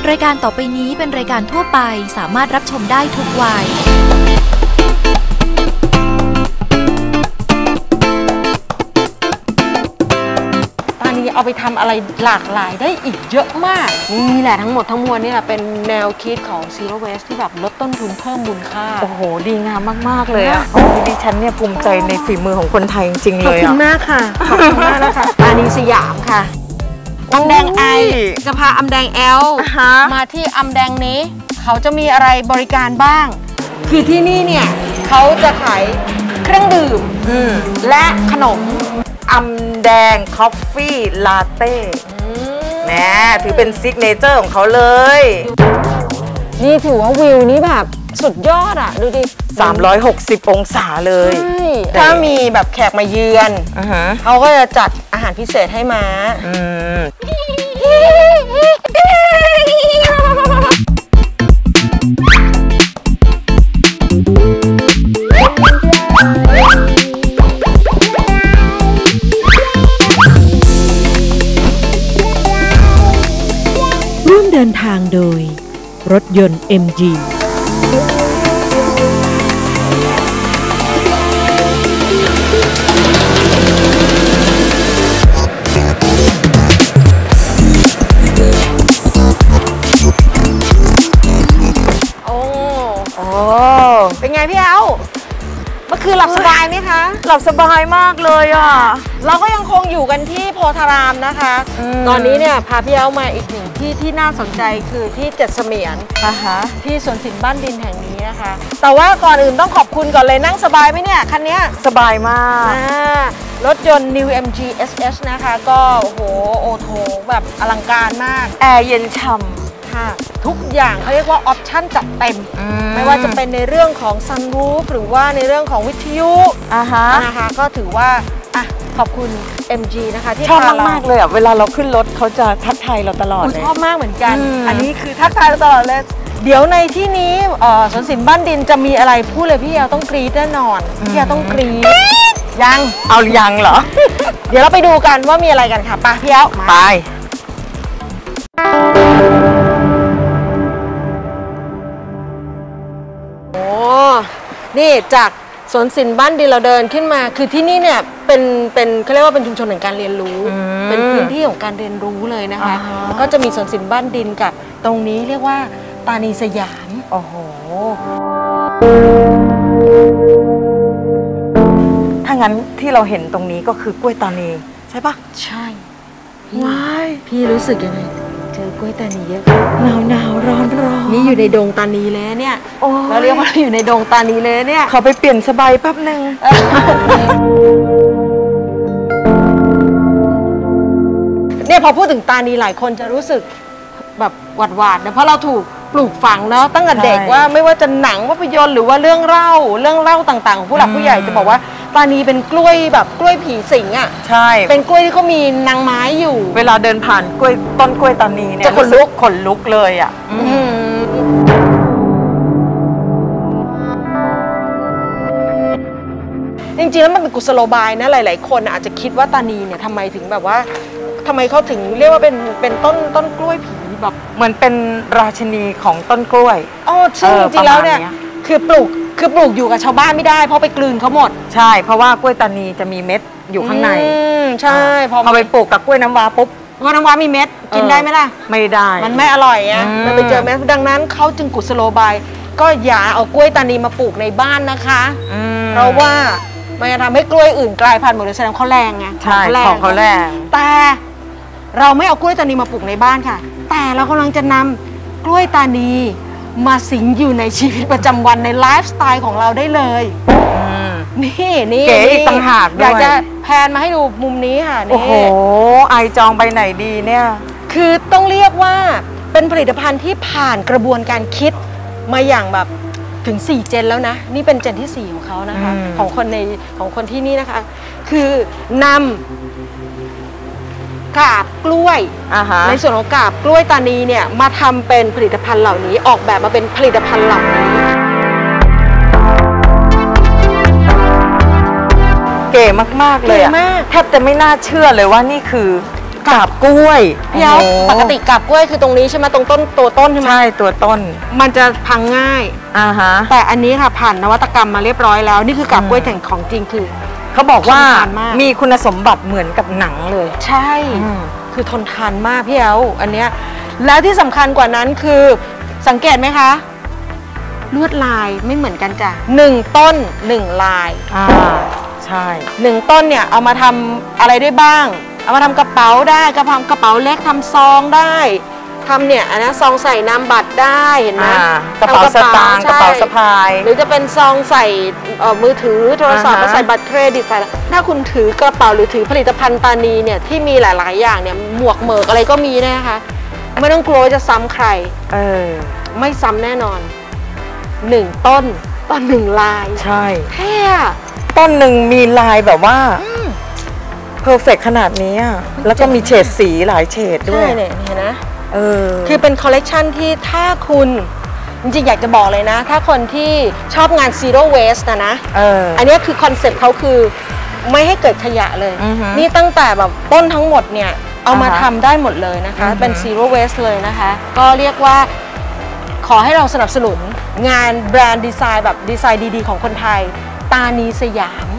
รายการต่อไปนี้เป็นรายการทั่วไปสามารถรับชมได้ทุกวัยเอาไปทำอะไรหลากหลายได้อีกเยอะมากนี่แหละทั้งหมดทั้งมวลนี่แหละเป็นแนวคิดของ Zero Waste ที่แบบลดต้นทุนเพิ่มมูลค่าโอ้โหดีงามมากๆเลยอ่ะดิฉันเนี่ยภูมิใจในฝีมือของคนไทยจริงๆเลยขอบคุณมากค่ะขอบคุณมากนะคะปานีสยามค่ะอำแดงไอจะพาอำแดงแอลมาที่อำแดงนี้เขาจะมีอะไรบริการบ้างคือที่นี่เนี่ยเขาจะขายเครื่องดื่มและขนมอำแดงคอฟฟี่ลาเต้แหมถือเป็นซิกเนเจอร์ของเขาเลยนี่ถือว่าวิวนี้แบบสุดยอดอ่ะดูดิ 360องศาเลยถ้ามีแบบแขกมาเยือนเขาก็จะจัดอาหารพิเศษให้ม้าเดินทางโดยรถยนต์ MG เป็นไงพี่เอาเมื่อคืนหลับสบายไหมคะหลับสบายมากเลยอ่ะเราก็ยังคงอยู่กันที่โพธารามนะคะตอนนี้เนี่ยพาพี่เอามาอีกหนึ่งที่ที่น่าสนใจคือที่เจ็ดเสมียนที่สวนศิลป์บ้านดินแห่งนี้นะคะแต่ว่าก่อนอื่นต้องขอบคุณก่อนเลยนั่งสบายไหมเนี่ยคันนี้สบายมากรถยนต์ New MG SS นะคะก็โอ้โหโอโถแบบอลังการมากแอร์เย็นฉ่ำทุกอย่างเขาเรียกว่าออปชั่นจัดเต็มไม่ว่าจะเป็นในเรื่องของซันรูฟหรือว่าในเรื่องของวิทยุนะคะก็ถือว่าขอบคุณ MG นะคะที่ชอบมากๆเลยอ่ะเวลาเราขึ้นรถเขาจะทักทายเราตลอดเลยชอบมากเหมือนกันอันนี้คือทักทายเราตลอดเลยเดี๋ยวในที่นี้สวนศิลป์บ้านดินจะมีอะไรพูดเลยพี่ยาต้องกรี๊ดแน่นอนพี่ยาต้องกรี๊ดยังเอายังเหรอเดี๋ยวเราไปดูกันว่ามีอะไรกันค่ะไปพี่ยาไปนี่จากสวนศิลป์บ้านดินเราเดินขึ้นมาคือที่นี่เนี่ยเป็นเขาเรียกว่าเป็นชุมชนแห่งการเรียนรู้เป็นพื้นที่ของการเรียนรู้เลยนะคะก็จะมีสวนศิลป์บ้านดินกับตรงนี้เรียกว่าตานีสยามโอ้โหถ้างั้นที่เราเห็นตรงนี้ก็คือกล้วยตานีใช่ปะใช่ว้ายพี่รู้สึกยังไงเจอกล้วยตานีเยอะหนาวร้อนนี่อยู่ในดงตานีเลยเนี่ยเราเรียกว่าอยู่ในดงตานีเลยเนี่ยขอไปเปลี่ยนสบายแป๊บนึงเนี่ยพอพูดถึงตานีหลายคนจะรู้สึกแบบหวาดนะเพราะเราถูกปลูกฝังเนาะตั้งแต่เด็กว่าไม่ว่าจะหนังภาพยนตร์หรือว่าเรื่องเล่าต่างๆของผู้หลักผู้ใหญ่จะบอกว่าตานีเป็นกล้วยแบบกล้วยผีสิงอ่ะใช่เป็นกล้วยที่เขามีนางไม้อยู่เวลาเดินผ่านกล้วยต้นกล้วยตานีเนี่ยจะขนลุกเลยอ่ะจริงๆแล้วมันเป็นกุศโลบายนะหลายๆคนอาจจะคิดว่าตานีเนี่ยทำไมถึงแบบว่าทำไมเขาถึงเรียกว่าเป็นต้นกล้วยผีแบบเหมือนเป็นราชินีของต้นกล้วยซึ่งจริงๆแล้วเนี่ยคือปลูกอยู่กับชาวบ้านไม่ได้เพราะไปกลืนเขาหมดใช่เพราะว่ากล้วยตานีจะมีเม็ดอยู่ข้างในใช่พอไปปลูกกับกล้วยน้ำว้าปุ๊บกล้วยน้ำว้ามีเม็ดกินได้ไหมล่ะไม่ได้มันไม่อร่อยอ่ะมันไปเจอเม็ดดังนั้นเขาจึงกุศโลบายก็อย่าเอากล้วยตานีมาปลูกในบ้านนะคะเพราะว่ามันจะทำให้กล้วยอื่นกลายพันธุ์หมดเลยแสดงเขาแรงไงใช่ของเขาแรงแต่เราไม่เอากล้วยตานีมาปลูกในบ้านค่ะแต่เรากำลังจะนำกล้วยตานีมาสิงอยู่ในชีวิตประจำวันในไลฟ์สไตล์ของเราได้เลยนี่เก๋อีกต่างหากด้วยอยากจะแพนมาให้ดูมุมนี้ค่ะนี่โอ้โหไอจองไปไหนดีเนี่ยคือต้องเรียกว่าเป็นผลิตภัณฑ์ที่ผ่านกระบวนการคิดมาอย่างแบบถึง4เจนแล้วนะนี่เป็นเจนที่4ของเขานะคะของคนที่นี่นะคะคือนำกาบกล้วยในส่วนของกาบกล้วยตานีเนี่ยมาทำเป็นผลิตภัณฑ์เหล่านี้ออกแบบมาเป็นผลิตภัณฑ์เหล่านี้เก๋มากๆเลยอะแทบจะไม่น่าเชื่อเลยว่านี่คือกาบกล้วยพี่เอาปกติกาบกล้วยคือตรงนี้ใช่ไหมตรงต้นตัวต้นใช่ไหมใช่ตัวต้นมันจะพังง่ายแต่อันนี้ค่ะผ่านนวัตกรรมมาเรียบร้อยแล้วนี่คือกาบกล้วยแห่งของจริงคือเขาบอกว่ามีคุณสมบัติเหมือนกับหนังเลยใช่คือทนทานมากพี่เอาอันเนี้ยแล้วที่สำคัญกว่านั้นคือสังเกตไหมคะลวดลายไม่เหมือนกันจ้ะ1 ต้น 1 ลายใช่ 1 ต้นเนี่ยเอามาทำอะไรได้บ้างเอามาทำกระเป๋าได้กระเป๋าเล็กทำซองได้ทำเนี่ยอันนี้ซองใส่นามบัตรได้เห็นไหมกระเป๋าสตางค์กระเป๋าสะพายหรือจะเป็นซองใส่มือถือโทรศัพท์ใส่บัตรเครดิตใส่ถ้าคุณถือกระเป๋าหรือถือผลิตภัณฑ์ตานีเนี่ยที่มีหลายๆอย่างเนี่ยหมวกเหมือกอะไรก็มีนะคะไม่ต้องกลัวจะซ้ำใครไม่ซ้ำแน่นอน1 ต้นต่อ1 ลายใช่แท้ต้นหนึ่งมีลายแบบว่าเพอร์เฟกขนาดนี้แล้วก็มีเฉดสีหลายเฉดด้วยเนี่ยเห็นนะคือเป็นคอลเลกชันที่ถ้าคุณจริงๆอยากจะบอกเลยนะถ้าคนที่ชอบงาน zero waste นะอันนี้คือคอนเซ็ปต์เขาคือไม่ให้เกิดขยะเลยนี่ตั้งแต่แบบต้นทั้งหมดเนี่ยเอามาทำได้หมดเลยนะคะเป็น zero waste เลยนะคะก็เรียกว่าขอให้เราสนับสนุนงานแบรนด์ดีไซน์แบบดีไซน์ดีๆของคนไทยตานีสยาม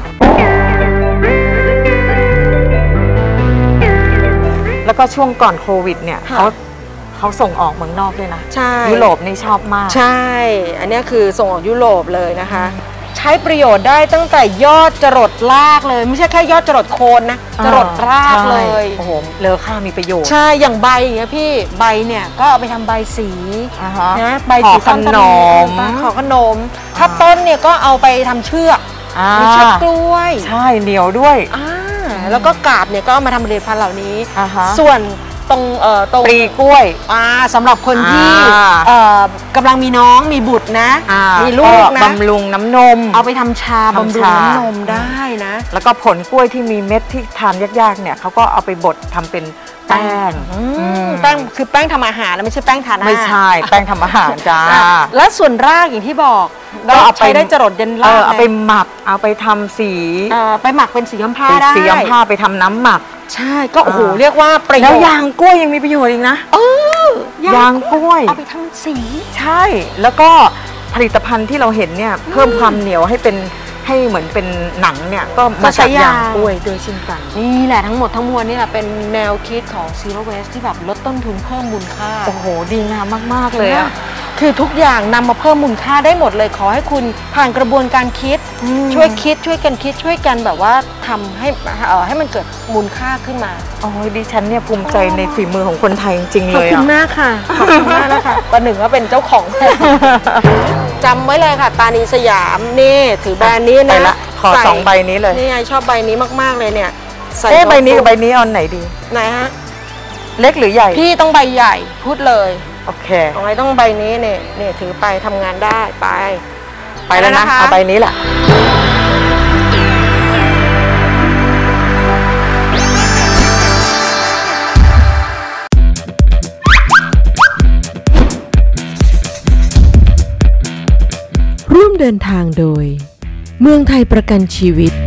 แล้วก็ช่วงก่อนโควิดเนี่ยเขาส่งออกเมืองนอกด้วยนะใช่ยุโรปนี่ชอบมากใช่อันนี้คือส่งออกยุโรปเลยนะคะใช้ประโยชน์ได้ตั้งแต่ยอดจรดรากเลยไม่ใช่แค่ยอดจรดโคนนะจรดรากเลยโอ้โหเลอค่ามีประโยชน์ใช่อย่างใบอย่างเงี้ยพี่ใบเนี่ยก็เอาไปทำใบสีนะใบสีขนมขอขนมถ้าต้นเนี่ยก็เอาไปทำเชือกมีเชือกกล้วยใช่เหนียวด้วยแล้วก็กาบเนี่ยก็มาทำผลิตภัณฑ์เหล่านี้ส่วนตรงปลีกล้วยสำหรับคนที่กำลังมีน้องมีบุตรนะมีลูกนะบำรุงน้ำนมเอาไปทำชาบำรุงน้ำนมได้นะแล้วก็ผลกล้วยที่มีเม็ดที่ทานยากๆเนี่ยเขาก็เอาไปบดทำเป็นแป้งคือแป้งทำอาหารแล้วไม่ใช่แป้งทานอาหารไม่ใช่แป้งทำอาหารจ้าและส่วนรากอย่างที่บอกเราเอาไปได้จรดยันรากเอาไปหมักเอาไปทำสีไปหมักเป็นสีย้อมผ้าได้สีย้อมผ้าไปทำน้ำหมักใช่ก็โอ้โหเรียกว่าประโยชน์แล้วยางกล้วยยังมีประโยชน์อีกนะยางกล้วยเอาไปทำสีใช่แล้วก็ผลิตภัณฑ์ที่เราเห็นเนี่ยเพิ่มความเหนียวให้เหมือนเป็นหนังเนี่ยก็มาจากยางกล้วยโดยเช่นกันนี่แหละทั้งหมดทั้งมวลนี่แหละเป็นแนวคิดของ Zero Waste ที่แบบลดต้นทุนเพิ่มมูลค่าโอ้โหดีงามมากๆเลยอ่ะคือทุกอย่างนำมาเพิ่มมูลค่าได้หมดเลยขอให้คุณผ่านกระบวนการคิดช่วยกันคิดช่วยกันแบบว่าทำให้มันเกิดมูลค่าขึ้นมาโอ้ยดิฉันเนี่ยภูมิใจในฝีมือของคนไทยจริงๆเลยขอบคุณมากค่ะขอบคุณมากนะคะประหนึ่งว่าเป็นเจ้าของจำไว้เลยค่ะตานีสยามนี่ถือแบรนด์นี้นะขอ2 ใบนี้เลยนี่ไงชอบใบนี้มากๆเลยเนี่ยใบนี้กับใบนี้เอาไหนดีไหนฮะเล็กหรือใหญ่พี่ต้องใบใหญ่พูดเลยโอเคของไอ้ต้องใบนี้เนี่ยถือไปทำงานได้ไปแล้วนะเอาใบนี้แหละร่วมเดินทางโดยเมืองไทยประกันชีวิต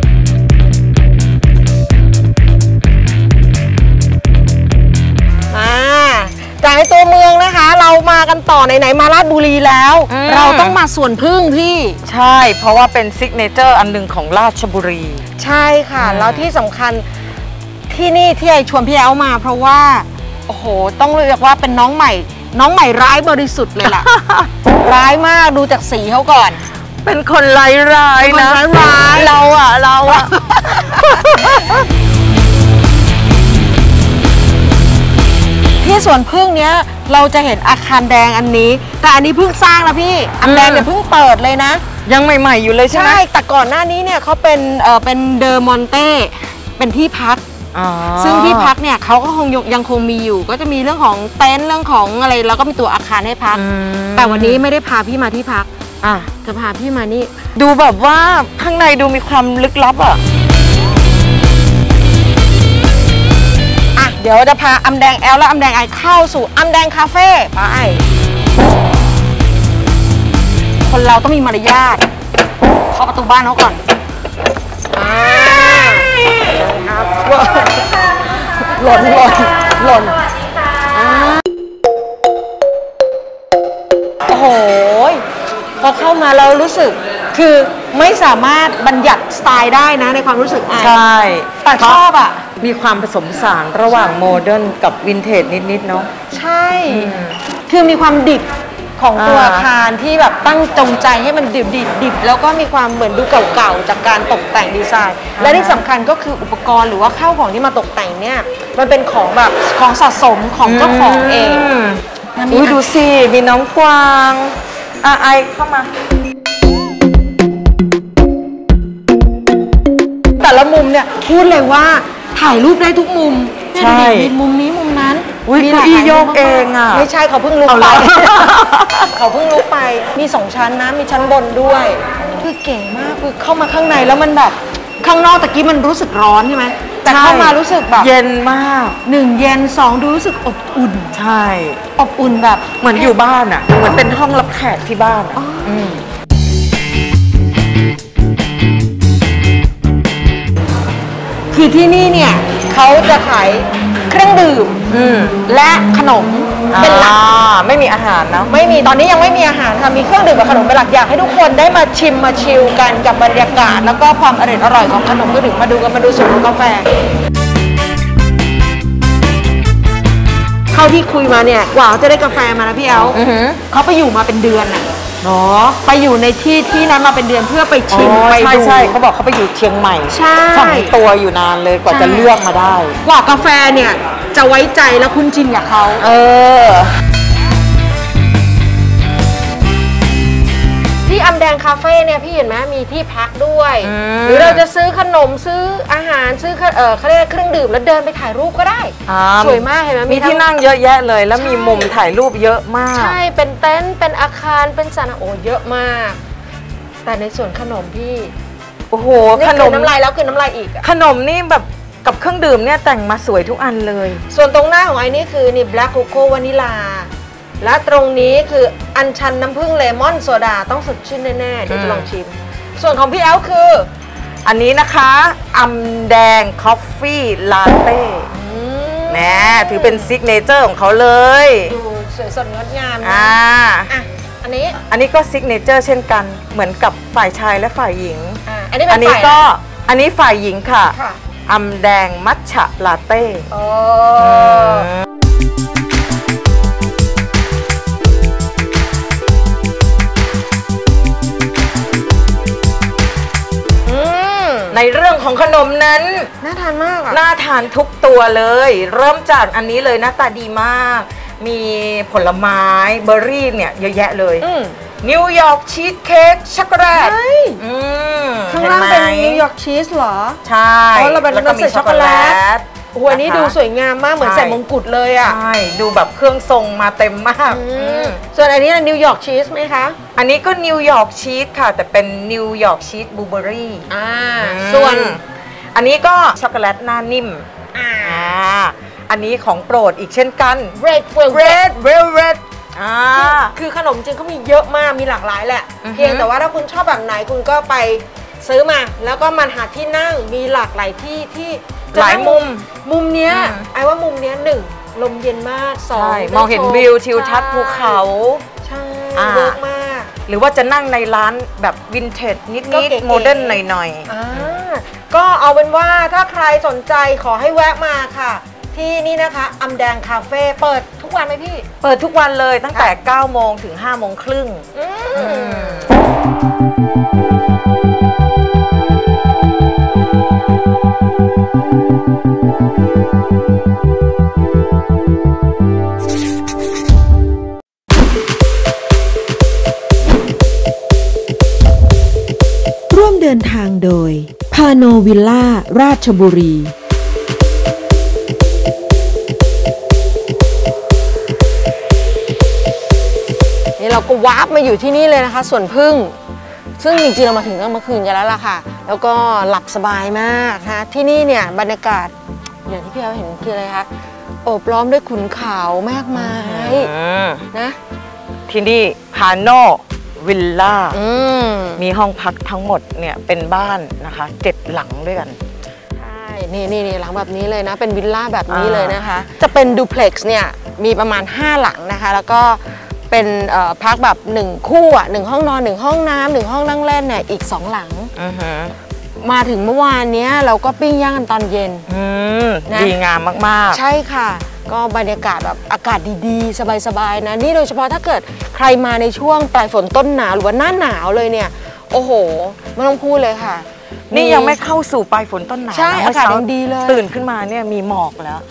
จากในตัวเมืองนะคะเรามากันต่อไหนๆมาราชบุรีแล้วเราต้องมาสวนพึ่งพี่ใช่เพราะว่าเป็นซิกเนเจอร์อันหนึ่งของราชบุรีใช่ค่ะแล้วที่สำคัญที่นี่ที่ไอชวนพี่แอลมาเพราะว่าโอ้โหต้องเรียกว่าเป็นน้องใหม่ร้ายบริสุทธิ์เลยล่ะ ร้ายมากดูจากสีเขาก่อนเป็นคนร้ายนะร้ายเราอะ ที่สวนพึ่งเนี้ยเราจะเห็นอาคารแดงอันนี้แต่อันนี้เพิ่งสร้างนะพี่อันแดงเนี่ยเพิ่งเปิดเลยนะยังใหม่ๆอยู่เลยใช่ไหมใช่แต่ก่อนหน้านี้เนี่ยเขาเป็นเดอมอนเต้เป็นที่พักซึ่งที่พักเนี่ยเขาก็ยังคงมีอยู่ก็จะมีเรื่องของเต็นท์เรื่องของอะไรแล้วก็มีตัวอาคารให้พักแต่วันนี้ไม่ได้พาพี่มาที่พักจะพาพี่มานี่ดูแบบว่าข้างในดูมีความลึกลับเดี๋ยวจะพาอำแดงแอลและอำแดงไอเข้าสู่อำแดงคาเฟ่ไปคนเราต้องมีมารยาทเข้าประตูบ้านเขาก่อนหล่นโอ้โหพอเข้ามาเรารู้สึกคือไม่สามารถบัญญัติสไตล์ได้นะในความรู้สึกใช่แต่ชอบอ่ะมีความผสมผสานระหว่างโมเดิร์นกับวินเทจนิดๆเนาะใช่คือมีความดิบของตัวอาคารที่แบบตั้งจงใจให้มันดิบแล้วก็มีความเหมือนดูเก่าๆจากการตกแต่งดีไซน์และที่สำคัญก็คืออุปกรณ์หรือว่าข้าวของที่มาตกแต่งเนี่ยมันเป็นของแบบของสะสมของเจ้าของเองดูสิมีน้องกวางไอเข้ามาแต่ละมุมเนี่ยพูดเลยว่าถ่ายรูปได้ทุกมุมใช่มีมุมนี้มุมนั้นมีเก้าอี้โยกเองอ่ะไม่ใช่เขาเพิ่งลุกไปเขาเพิ่งลุกไปมี2 ชั้นนะมีชั้นบนด้วยคือเก๋มากคือเข้ามาข้างในแล้วมันแบบข้างนอกตะกี้มันรู้สึกร้อนใช่ไหมแต่เข้ามารู้สึกแบบเย็นมาก 1เย็น2ดูรู้สึกอบอุ่นใช่อบอุ่นแบบเหมือนอยู่บ้านอ่ะเหมือนเป็นห้องรับแขกที่บ้านคือที่นี่เนี่ยเขาจะขายเครื่องดื่มและขนมเป็นหลักไม่มีอาหารนะไม่มีตอนนี้ยังไม่มีอาหารค่ะมีเครื่องดื่มกับขนมเป็นหลักอยากให้ทุกคนได้มาชิมมาชิลกันกับบรรยากาศแล้วก็ความอร่อยของขนมก็ถึงมาดูกันมาดูสูตรกาแฟเท่าที่คุยมาเนี่ยกว่าจะได้กาแฟมานะพี่แอลเขาไปอยู่มาเป็นเดือนอะไปอยู่ในที่นั้นมาเป็นเดือนเพื่อไปชิมไปดูใช่เขาบอกเขาไปอยู่เชียงใหม่ฝังตัวอยู่นานเลยกว่าจะเลือกมาได้กว่ากาแฟเนี่ยจะไว้ใจแล้วคุ้นชินกับเขาที่อำแดงคาเฟ่เนี่ยพี่เห็นไหมมีที่พักด้วยหรือเราจะซื้อขนมซื้ออาหารซื้อเขาเรียกเครื่องดื่มแล้วเดินไปถ่ายรูปก็ได้สวยมากเห็นไหมมีที่นั่งเยอะแยะเลยแล้วมีมุมถ่ายรูปเยอะมากใช่เป็นเต็นท์เป็นอาคารเป็นศาลาเยอะมากแต่ในส่วนขนมพี่โอ้โหขนมน้ำลายแล้วคือน้ำลายอีกขนมนี่แบบกับเครื่องดื่มเนี่ยแต่งมาสวยทุกอันเลยส่วนตรงหน้าของไอ้นี่คือนี่แบล็คโกโก้วานิลาและตรงนี้คืออัญชันน้ำผึ้งเลมอนโซดาต้องสดชื่นแน่ๆเดี๋ยวจะลองชิมส่วนของพี่แอลคืออันนี้นะคะอำแดงคอฟฟี่ลาเต้แหมถือเป็นซิกเนเจอร์ของเขาเลยดูสวยสดงดงามอันนี้ก็ซิกเนเจอร์เช่นกันเหมือนกับฝ่ายชายและฝ่ายหญิงอันนี้ก็อันนี้ฝ่ายหญิงค่ะอำแดงมัทฉะลาเต้ในเรื่องของขนมนั้นน่าทานมากน่าทานทุกตัวเลยเริ่มจากอันนี้เลยหน้าตาดีมากมีผลไม้เบอร์รี่เนี่ยเยอะแยะเลยนิวยอร์กชีสเค้กช็อกโกแลตข้างล่างเป็นนิวยอร์กชีสเหรอใช่แล้วก็มีช็อกโกแลตโอ้โหอันนี้ดูสวยงามมากเหมือนใส่มงกุฎเลยอ่ะใช่ดูแบบเครื่องทรงมาเต็มมากส่วนอันนี้นิวยอร์กชีสไหมคะอันนี้ก็นิวยอร์กชีสค่ะแต่เป็นนิวยอร์กชีสบลูเบอร์รี่ส่วนอันนี้ก็ช็อกโกแลตหน้านิ่มอันนี้ของโปรดอีกเช่นกัน Red Velvet คือขนมจริงเขามีเยอะมากมีหลากหลายแหละเพียงแต่ว่าถ้าคุณชอบแบบไหนคุณก็ไปซื้อมาแล้วก็มันหาที่นั่งมีหลากหลายที่หลายมุมเนี้ยไอ้ว่ามุมเนี้ย1ลมเย็นมาก2 มองเห็นวิวทิวทัศน์ภูเขาใช่เวิร์กมากหรือว่าจะนั่งในร้านแบบวินเทจนิดๆโมเดิร์นหน่อยๆก็เอาเป็นว่าถ้าใครสนใจขอให้แวะมาค่ะที่นี่นะคะอำแดงคาเฟ่เปิดทุกวันไหมพี่เปิดทุกวันเลยตั้งแต่9 โมงถึง5 โมงครึ่งร่วมเดินทางโดยพาโนวิลล่าราชบุรีเราก็วาร์ปมาอยู่ที่นี่เลยนะคะสวนพึ่งซึ่งจริงๆเรามาถึงตั้งเมื่อคืนกันแล้วล่ะค่ะแล้วก็หลับสบายมากนะที่นี่เนี่ยบรรยากาศอย่างที่พี่แอลเห็นคืออะไรคะโอบล้อมด้วยขุนเขามากมายนะที่นี่พาโนวิลล่ามีห้องพักทั้งหมดเนี่ยเป็นบ้านนะคะ7 หลังด้วยกันใช่นี่หลังแบบนี้เลยนะเป็นวิลล่าแบบนี้เลยนะคะจะเป็นดูเพล็กซ์เนี่ยมีประมาณ5หลังนะคะแล้วก็เป็นพักแบบ1คู่อ่ะ1ห้องนอน1ห้องน้ำ1ห้องนั่งเล่นเนี่ยอีก2หลังมาถึงเมื่อวานนี้เราก็ปิ้งย่างกันตอนเย็นดีงามมากๆใช่ค่ะก็บรรยากาศแบบอากาศดีๆสบายๆนะนี่โดยเฉพาะถ้าเกิดใครมาในช่วงปลายฝนต้นหนาวหรือว่าหน้าหนาวเลยเนี่ยโอ้โหไม่ต้องพูดเลยค่ะนี่ยังไม่เข้าสู่ปลายฝนต้นหนาวใช่อากาศยังดีเลยตื่นขึ้นมาเนี่ยมีหมอกแล้ว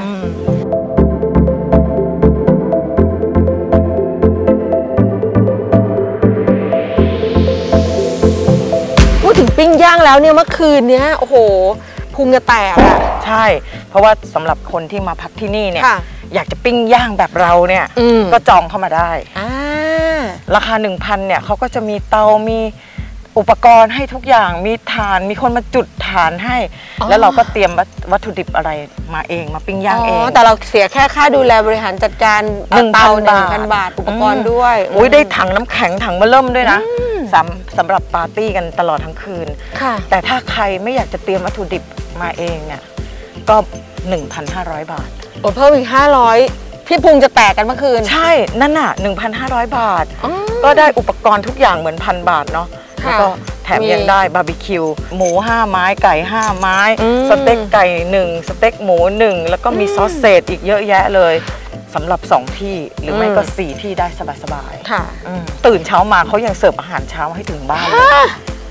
พูดถึงปิ้งย่างแล้วเนี่ยเมื่อคืนเนี้ยโอ้โหพุงจะแตกอ่ะใช่เพราะว่าสำหรับคนที่มาพักที่นี่เนี่ยอยากจะปิ้งย่างแบบเราเนี่ยก็จองเข้ามาได้ราคา 1,000 เนี่ยเขาก็จะมีเตามีอุปกรณ์ให้ทุกอย่างมีถ่านมีคนมาจุดถ่านให้แล้วเราก็เตรียมวัตถุดิบอะไรมาเองมาปิ้งย่างเองแต่เราเสียแค่ค่าดูแลบริหารจัดการเตา 1,000 บาทอุปกรณ์ด้วยได้ถังน้ำแข็งถังมะเริ่มด้วยนะสำหรับปาร์ตี้กันตลอดทั้งคืนแต่ถ้าใครไม่อยากจะเตรียมวัตถุดิบมาเองเนี่ยก็ 1,500 บาทเพิ่มอีก500พี่พุงจะแตกกันเมื่อคืนใช่นั่นน่ะ 1,500 บาทก็ได้อุปกรณ์ทุกอย่างเหมือน1,000 บาทเนาะแล้วก็แถมยังได้บาร์บีคิวหมู5ไม้ไก่5ไม้สเต็กไก่1สเต็กหมู1แล้วก็มีซอสเศษอีกเยอะแยะเลยสำหรับ2ที่หรือไม่ก็4ที่ได้สบายๆค่ะตื่นเช้ามาเขายังเสิร์ฟอาหารเช้าให้ถึงบ้านเลย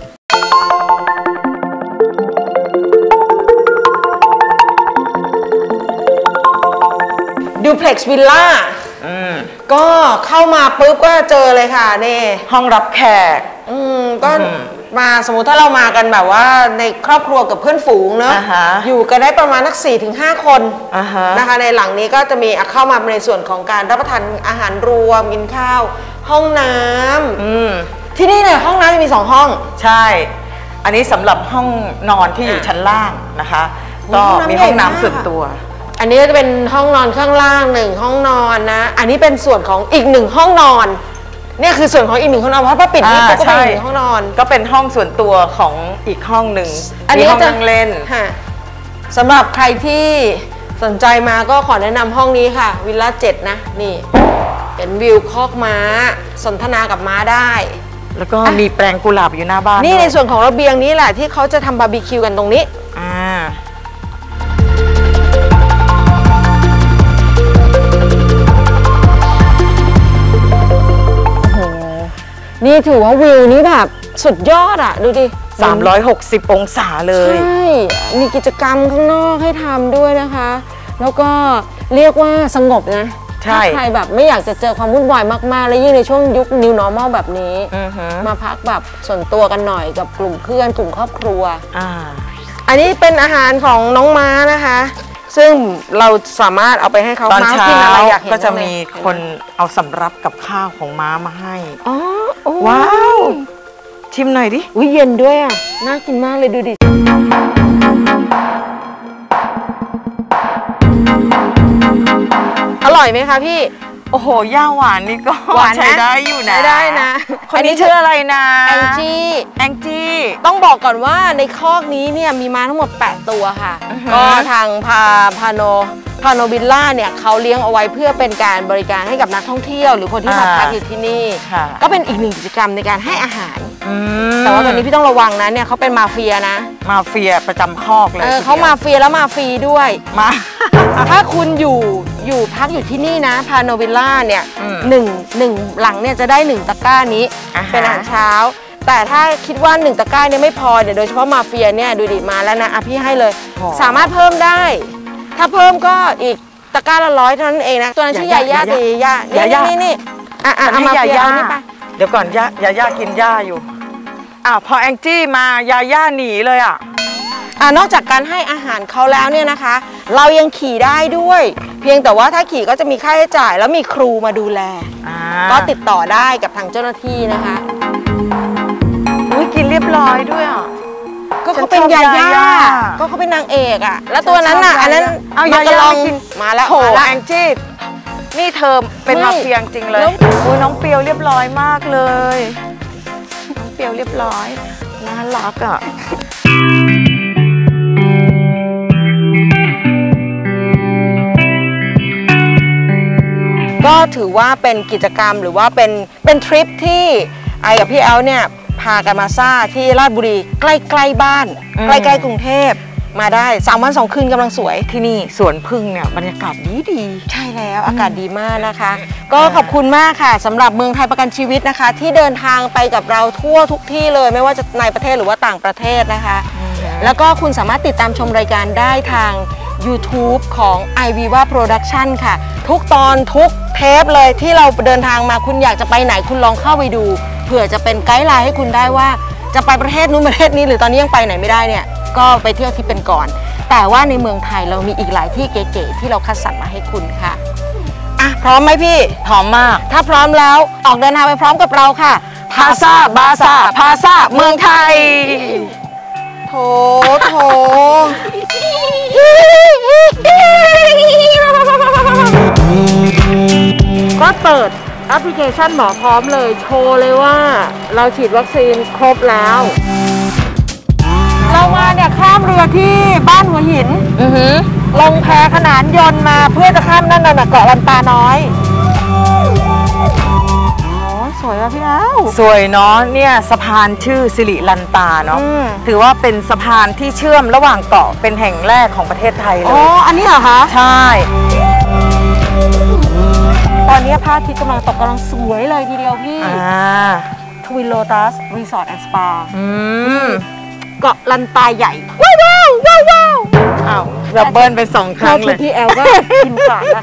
ดูเพล็กซ์วิลล่าก็เข้ามาปุ๊บก็เจอเลยค่ะนี่ห้องรับแขกก็มาสมมุติถ้าเรามากันแบบว่าในครอบครัวกับเพื่อนฝูงเนอะอยู่กันได้ประมาณนัก 4-5 คนนะคะในหลังนี้ก็จะมีเข้ามาในส่วนของการรับประทานอาหารรวมกินข้าวห้องน้ำที่นี่เนี่ยห้องน้ำจะมี2ห้องใช่อันนี้สำหรับห้องนอนที่อยู่ชั้นล่างนะคะก็มีห้องน้ำส่วนตัวอันนี้จะเป็นห้องนอนข้างล่าง1ห้องนอนนะอันนี้เป็นส่วนของอีก1ห้องนอนนี่คือส่วนของอีก1ห้องนอนเพราะป้าปิดนี่ก็เป็นห้องนอนก็เป็นห้องส่วนตัวของอีกห้องหนึ่งมีห้องนั่งเล่นสำหรับใครที่สนใจมาก็ขอแนะนำห้องนี้ค่ะวิลล่า7นะนี่เห็นวิวคอกม้าสนทนากับม้าได้แล้วก็มีแปลงกุหลาบอยู่หน้าบ้านนี่ในส่วนของระเบียงนี้แหละที่เขาจะทำบาร์บีคิวกันตรงนี้นี่ถือว่าวิวนี้แบบสุดยอดอ่ะดูดิ 360 องศาเลยใช่มีกิจกรรมข้างนอกให้ทำด้วยนะคะแล้วก็เรียกว่าสงบนะถ้าใครแบบไม่อยากจะเจอความวุ่นวายมากๆแล้วยิ่งในช่วงยุค New Normal แบบนี้มาพักแบบส่วนตัวกันหน่อยกับกลุ่มเพื่อนกลุ่มครอบครัวอันนี้เป็นอาหารของน้องม้านะคะซึ่งเราสามารถเอาไปให้เขาตอนเช้าก็จะมีคนเอาสำรับกับข้าวของม้ามาให้ว้าวชิมหน่อยดิอุ้ยเย็นด้วยอ่ะน่ากินมากเลยดูดิอร่อยไหมคะพี่โอ้โหย่าหวานนี่ก็ใช้ได้อยู่นะใช้ได้นะคนนี้ชื่ออะไรนะแองจี้ต้องบอกก่อนว่าในคอกนี้เนี่ยมีม้าทั้งหมด8ตัวค่ะก็ทางพาโนวิลล่าเนี่ยเขาเลี้ยงเอาไว้เพื่อเป็นการบริการให้กับนักท่องเที่ยวหรือคนที่มาพักอยู่ที่นี่ก็เป็นอีกหนึ่งกิจกรรมในการให้อาหารแต่ว่าตอนนี้พี่ต้องระวังนะเนี่ยเขาเป็นมาเฟียนะมาเฟียประจำคอกเลยเขามาเฟียแล้วมาฟรีด้วยถ้าคุณอยู่พักอยู่ที่นี่นะพาโนวิลล่าเนี่ยหนึ่งหลังเนี่ยจะได้1ตะกร้านี้เป็นอาหารเช้าแต่ถ้าคิดว่า1ตะกร้าเนี่ยไม่พอเนี่ยโดยเฉพาะมาเฟียเนี่ยดูดิมาแล้วนะพี่ให้เลยสามารถเพิ่มได้ถ้าเพิ่มก็อีกตะกร้าละ100เท่านั้นเองนะตัวนั้นชื่อยาย่าตีย่านี่เอามาเฟียนี่ไปเดี๋ยวก่อนยาย่ากินย่าอยู่พอแองจี้มายาย่าหนีเลยนอกจากการให้อาหารเขาแล้วเนี่ยนะคะเรายังขี่ได้ด้วยเพียงแต่ว่าถ้าขี่ก็จะมีค่าใช้จ่ายแล้วมีครูมาดูแลก็ติดต่อได้กับทางเจ้าหน้าที่นะคะกินเรียบร้อยด้วยก็เขาเป็นยาย่าก็เขาเป็นนางเอกแล้วตัวนั้นอันนั้นเอายาย่ากินมาแล้วโหแองจี้นี่เธอเป็นมาเฟียจริงเลยน้องเปียวเรียบร้อยมากเลยน้องเปียวเรียบร้อยน่ารักก็ถือว่าเป็นกิจกรรมหรือว่าเป็นทริปที่ไอกับพี่แอลเนี่ยพากันมาซ่าที่ราชบุรีใกล้ๆบ้านใกล้ๆกรุงเทพมาได้3 วัน 2 คืนกำลังสวยที่นี่สวนพึ่งเนี่ยบรรยากาศดีใช่แล้วอากาศดีมากนะคะ ก็ขอบคุณมากค่ะสำหรับเมืองไทยประกันชีวิตนะคะที่เดินทางไปกับเราทั่วทุกที่เลยไม่ว่าจะในประเทศหรือว่าต่างประเทศนะคะแล้วก็คุณสามารถติดตามชมรายการได้ทาง YouTube ของ iViva Production ค่ะทุกตอนทุกเทปเลยที่เราเดินทางมาคุณอยากจะไปไหนคุณลองเข้าไปดูเผื่อจะเป็นไกด์ไลน์ให้คุณได้ว่าจะไปประเทศนู้นประเทศนี้หรือตอนนี้ยังไปไหนไม่ได้เนี่ยก็ไปเที่ยวที่เป็นก่อนแต่ว่าในเมืองไทยเรามีอีกหลายที่เก๋ๆที่เราคัดสรรมาให้คุณค่ะอ่ะพร้อมไหมพี่พร้อมมากถ้าพร้อมแล้วออกเดินทางไปพร้อมกับเราค่ะพาซาบาซาพาซาเมืองไทยโถก็เปิดแอปพลิเคชันหมอพร้อมเลยโชว์เลยว่าเราฉีดวัคซีนครบแล้วเรามาเนี่ยข้ามเรือที่บ้านหัวหินลงแพขนานยนต์มาเพื่อจะข้ามนั่นน่ะเกาะลันตาน้อยสวยว่ะพี่อ้าวสวยเนาะเนี่ยสะพานชื่อสิริลันตาเนาะถือว่าเป็นสะพานที่เชื่อมระหว่างเกาะเป็นแห่งแรกของประเทศไทยเลยอ๋ออันนี้เหรอคะใช่ตอนนี้พระอาทิตย์กำลังตกกำลังสวยเลยทีเดียวพี่ทวินโลตัสรีสอร์ทแอนด์สปาเกาะลันตาใหญ่ว้าวว้าวว้าวอ้าวดับเบิลไป2 ครั้งเลยพี่แอลก็กินขาดนะ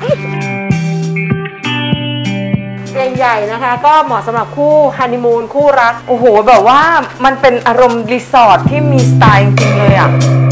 เตียงใหญ่นะคะก็เหมาะสำหรับคู่ฮันนีมูนคู่รักโอ้โหแบบว่ามันเป็นอารมณ์รีสอร์ทที่มีสไตล์จริงๆเลยอ่ะ